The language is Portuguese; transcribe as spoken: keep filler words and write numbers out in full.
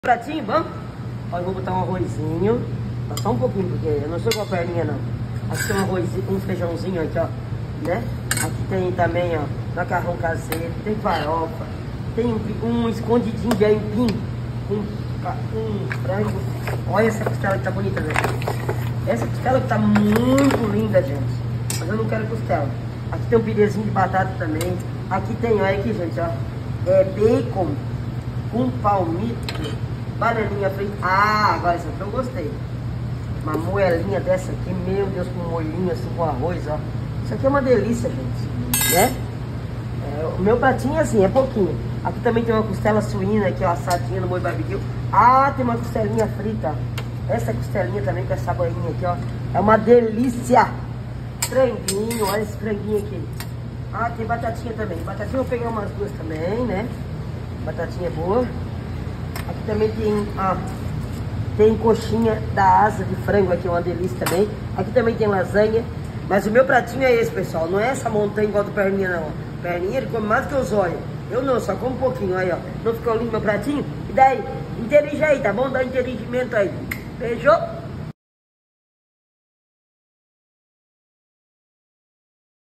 Pratinho, vamos? Ó, eu vou botar um arrozinho. Só um pouquinho, porque eu não sou com a perninha, não. Aqui tem um arrozinho, um feijãozinho aqui, ó. Né? Aqui tem também, ó, macarrão caseiro, tem farofa. Tem um, um escondidinho de aipim com um frango. Olha essa costela que tá bonita, gente. Essa costela que tá muito linda, gente. Mas eu não quero costela. Aqui tem um pirezinho de batata também. Aqui tem, olha aqui, gente, ó. É bacon com palmito, bananinha frita. Ah, agora isso aqui eu gostei. Uma moelinha dessa aqui, meu Deus, com um molhinho assim, com arroz, ó. Isso aqui é uma delícia, gente, né? É, o meu pratinho é assim, é pouquinho. Aqui também tem uma costela suína aqui, ó, assadinha no molho barbecue. Ah, tem uma costelinha frita. Essa costelinha também com essa banhinha aqui, ó. É uma delícia. Franguinho, olha esse franguinho aqui. Ah, tem batatinha também. Batatinha eu vou pegar umas duas também, né? Batatinha boa. Aqui também tem, ó, tem coxinha da asa de frango aqui, uma delícia também. Aqui também tem lasanha. Mas o meu pratinho é esse, pessoal. Não é essa montanha igual do Perninha, não. Perninha, ele come mais do que os olhos. Eu não, só como um pouquinho. Aí, ó. Não ficou lindo meu pratinho? E daí? Interige aí, tá bom? Dá um interigimento aí. Beijou?